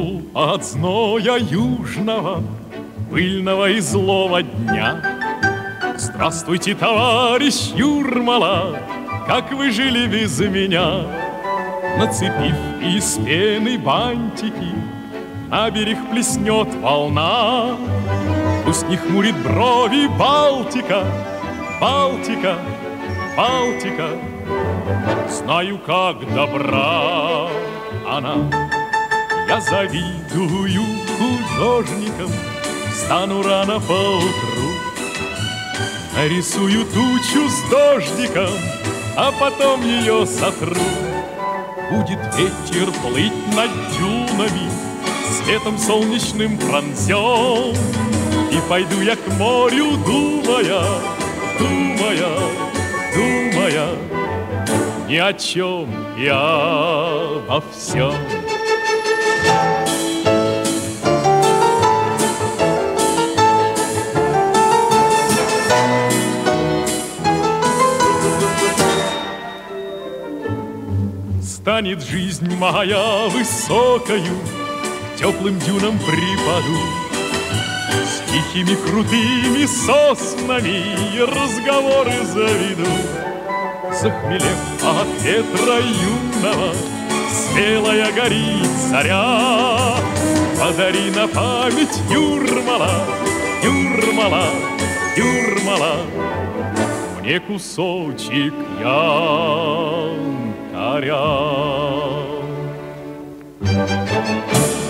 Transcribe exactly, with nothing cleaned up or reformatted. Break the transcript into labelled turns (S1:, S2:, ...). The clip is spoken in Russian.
S1: Устал от зноя южного, пыльного и злого дня. Здравствуйте, товарищ Юрмала, как вы жили без меня? Нацепив из пены бантики, на берег плеснет волна. Пусть не хмурит брови Балтика, Балтика, Балтика. Знаю, как добра она. Я завидую художникам, стану рано поутру, нарисую тучу с дождиком, а потом ее сотру. Будет ветер плыть над дюнами, светом солнечным пронзен, и пойду я к морю, думая, думая, думая ни о чем и обо всем. Станет жизнь моя высокою, к теплым дюнам припаду, с тихими крутыми соснами разговоры заведу. Захмелев от ветра юного, смелая горит заря. Подари на память Юрмала, Юрмала, Юрмала, мне кусочек янтаря.